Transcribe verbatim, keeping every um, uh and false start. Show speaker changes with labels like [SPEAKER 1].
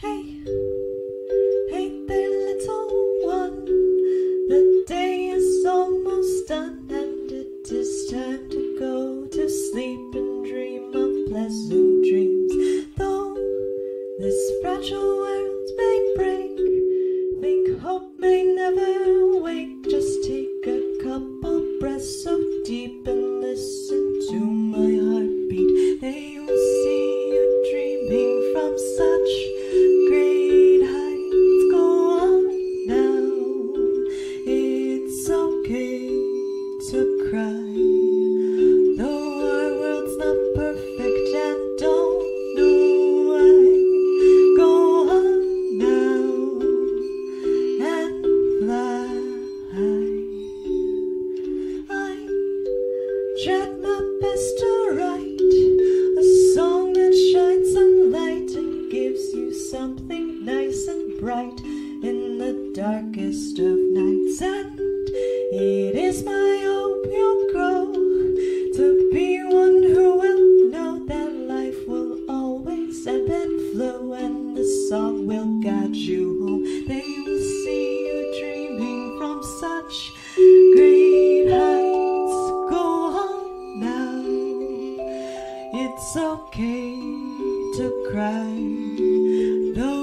[SPEAKER 1] Hey, hey there, little one. The day is almost done, and it is time to go to sleep and dream of pleasant dreams. Though this fragile world may break, think hope may never wake. Just take a couple breaths so deep and listen to my heartbeat. They will see you dreaming from such great heights. Go on now, it's okay to cry. Though our world's not perfect and don't know why. Go on now and fly. I tried my best to write a song that shines some light and gives you something nice and bright in the darkest of nights. And it is my hope you'll grow to be one who will know that life will always ebb and flow, and the song will guide you home. They will see you dreaming from such great heights. Go on now, it's okay to cry. Though